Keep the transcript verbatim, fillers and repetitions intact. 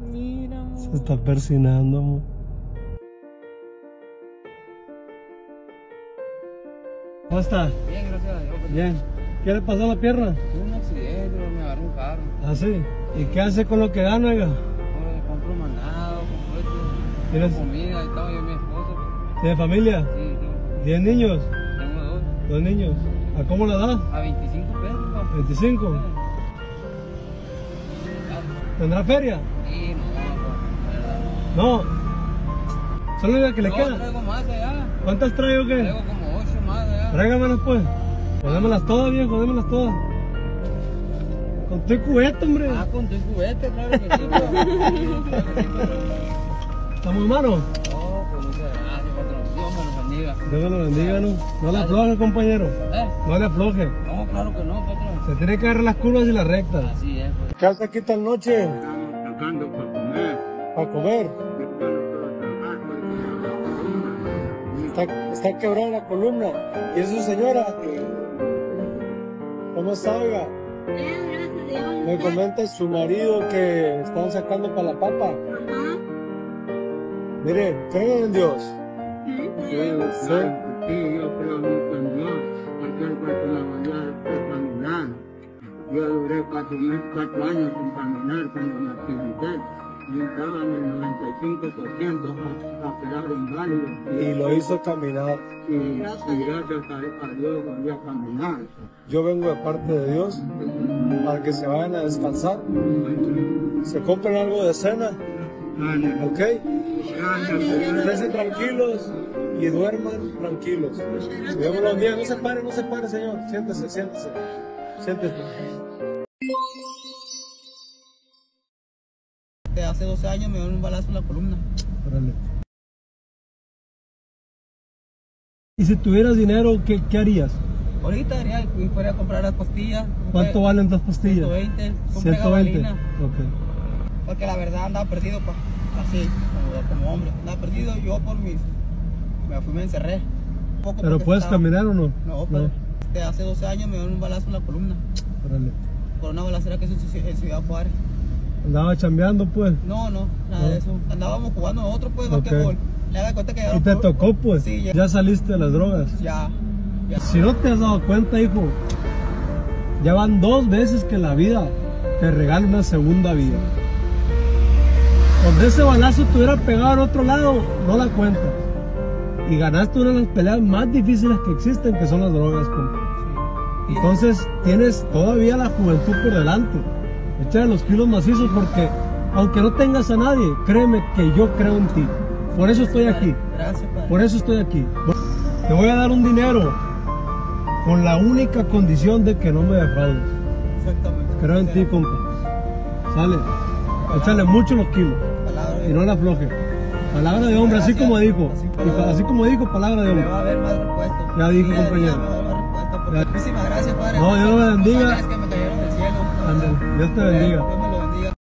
Mira, amor. Se está persinando, amor. ¿Cómo está? Bien, gracias a Dios. Bien. ¿Qué le pasó a la pierna? Tuve un accidente, me agarró un carro. ¿Ah, sí? ¿Y qué hace con lo que gana, oiga? Yo compro mandado, compro esto, ¿Tienes- comida y todo, yo y mi esposa. ¿Tiene familia? Sí, sí. ¿Diez niños? Tengo dos. ¿Dos niños? ¿A cómo la da? A veinticinco pesos, papá. ¿veinticinco? ¿Tendrá feria? Sí, no, papá. No. ¿Solo la que le No, queda? traigo más allá. ¿Cuántas trae o qué? Traigo como ocho más allá. Tráigamelas pues. Démelas todas, viejo, démelas todas. Con tu cubeta, hombre. Ah, con tu cubete, claro que sí, papá. Claro que sí, papá. ¿Estamos hermanos? No, pues muchas gracias, patrón. Dios me los bendiga. Dios me lo bendiga, ¿no? No le afloje, compañero. ¿Eh? No le afloje. No, claro que no, patrón. Se tiene que agarrar las curvas y las rectas. Así es, pues. ¿Qué hace aquí esta noche? Estamos sacando para comer. ¿Para comer? Después lo que va a trabajar, porque Está, está quebrada la columna. ¿Y es su señora? ¿Cómo está, oiga? Bien, gracias a Dios. Me comenta su marido que están sacando para la papa. Ajá. Mire, creen en Dios. yo, Sí. sí, yo creo mucho en Dios, porque él fue que me volvió a caminar. Yo duré cuatro, meses, cuatro años sin caminar cuando me accidenté. Y estaba en el noventa y cinco por ciento a, a quedar inválido. Y lo hizo caminar. Y, y gracias a, a Dios volví a caminar. Yo vengo de parte de Dios para que se vayan a descansar. Se compren algo de cena, ¿ok? Estén tranquilos y duerman tranquilos. Dios me los bendiga. No se pare, no se pare, señor. Siéntese, siéntese. Siéntese. Hace doce años me dio un balazo en la columna. Órale. Y si tuvieras dinero, ¿qué, qué harías? Ahorita iría, fuera a comprar las pastillas. ¿Cuánto valen dos pastillas? ciento veinte. Compré ciento veinte. gasolina. Ok. Porque la verdad andaba perdido, pa. Así, como, como hombre. Andaba perdido yo por mis... Me fui, me encerré. Poco ¿Pero porque puedes estaba- caminar o no? No, pero este, hace doce años me dio un balazo en la columna. Órale. Por una balacera que hizo en Ciudad- en Ciudad Juárez. Andaba chambeando, pues. No, no, nada No. de eso. Andábamos jugando nosotros, pues, Ok. basquetbol. Le da cuenta que Y llegaron te por- tocó, pues. Sí, ya. Ya saliste de las drogas. Ya. Ya. Si no te has dado cuenta, hijo, ya van dos veces que la vida te regala una segunda vida. Donde ese balazo te hubiera pegado al otro lado, no la cuentas. Y ganaste una de las peleas más difíciles que existen, que son las drogas, compa. Entonces tienes todavía la juventud por delante. Échale los kilos macizos porque aunque no tengas a nadie, créeme que yo creo en ti. Por eso estoy aquí. Gracias, padre. Por eso estoy aquí. Te voy a dar un dinero con la única condición de que no me defraudes. Exactamente. Creo en ti, compa. Sale. Échale mucho los kilos Palabra de y no le afloje. Palabra de hombre, así Gracias. como dijo. Así Y como- pa- Así como dijo, palabra de Me hombre. va a haber más respuesta. Ya dijo, Día a día compañero. me va a haber más respuesta, porque Ya. muchísimas gracias, padre. No, Dios Son- me son bendiga. ángeles que me cayeron del cielo. Ándale, Dios te bendiga. Dios me lo bendiga.